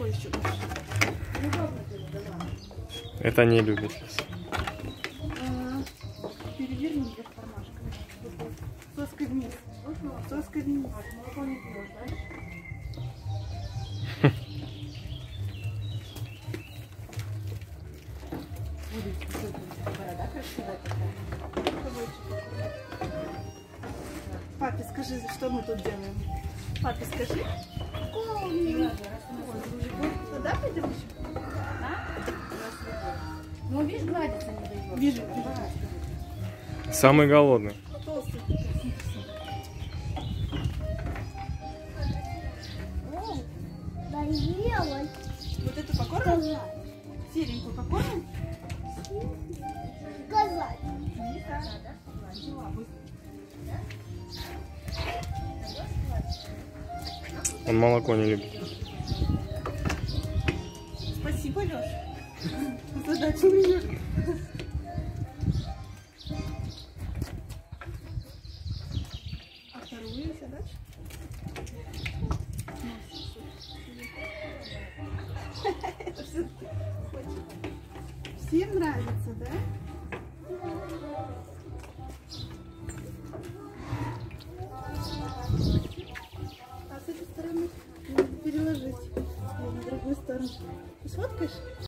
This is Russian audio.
Что еще? Это не любит. Переверни вверх кармашками. Соской вниз. Соской вниз. Молоко не пьешь, знаешь? Борода красивая такая. Папе скажи, что мы тут делаем? Папе скажи. Туда пойдем еще? Ну, видишь, гладиться не дает. Вижу. Самый голодный. Толстый. Доелась. Вот эту покормим? Серенькую покормим? Сказать. Он молоко не любит. Спасибо, Лёш. Задача у меня. А вторую задачу? Это всё хочет. Всем нравится, да? А с этой стороны надо переложить. На другую сторону. Ты сфоткаешь?